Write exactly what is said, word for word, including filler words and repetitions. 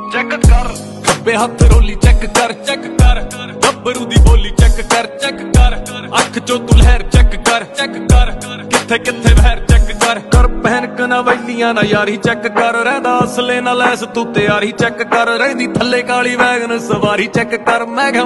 check ਕਰ ਖੱਬੇ ਹੱਥ ਰੋਲੀ ਚੈੱਕ ਕਰ ਚੈੱਕ ਕਰ ਗੱਭਰੂ ਦੀ ਬੋਲੀ ਚੈੱਕ ਕਰ ਚੈੱਕ ਕਰ ਅੱਖ ਚੋਂ ਤੂੰ ਲਹਿਰ ਚੈੱਕ ਕਰ ਚੈੱਕ ਕਰ ਕਿੱਥੇ ਕਿੱਥੇ ਵਹਿਰ ਚੈੱਕ ਕਰ ਕਰ ਪਹਿਨਕ ਨਾ ਵੈਲੀਆਂ ਨਾ ਯਾਰੀ ਚੈੱਕ ਕਰ ਰਹਿੰਦਾ ਅਸਲੇ ਨਾਲ ਐਸ ਤੂੰ ਤਿਆਰੀ ਚੈੱਕ ਕਰ ਰਹਿੰਦੀ ਥੱਲੇ ਕਾਲੀ ਵੈਗਨ ਸਵਾਰੀ ਚੈੱਕ ਕਰ ਮੈਂ